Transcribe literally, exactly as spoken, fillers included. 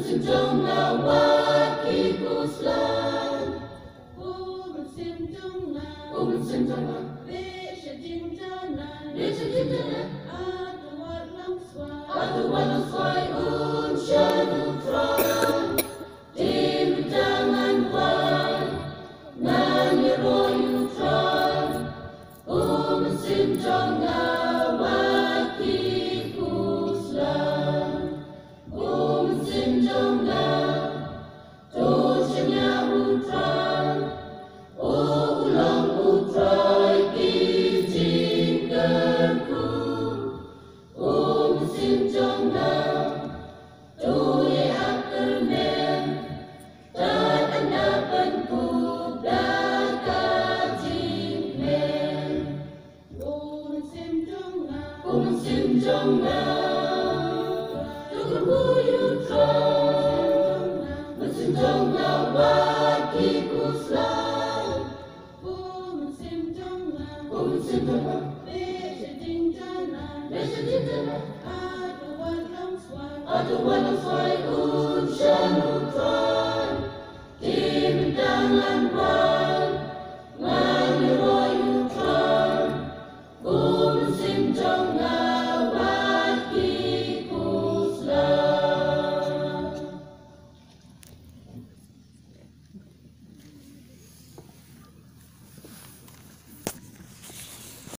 trong là hoa kỳ cô slang ô mình xin trong là ô mình xin trong là biết sẽ chinh cha na biết sẽ chinh cha na à tu wat lang xoay à tu wat lang xoay un shanu tron tim jangan wan nani royu tron ô mình xin trong là hoa kỳ cô slang ô mình xin trong là tu shanya utran ô long utrai ki jin ku ô mình xin trong là tu ye afterman tan anda penku da ka jin men ô mình xin trong là ô mình xin trong là tu ku yu tron mình xin trong là hoa kỳ cô slang ô mình xin trong là ô mình xin trong là biết sẽ chinh cha na biết sẽ chinh cha na à tu wat lang xoay à tu wat lang xoay un shanu tron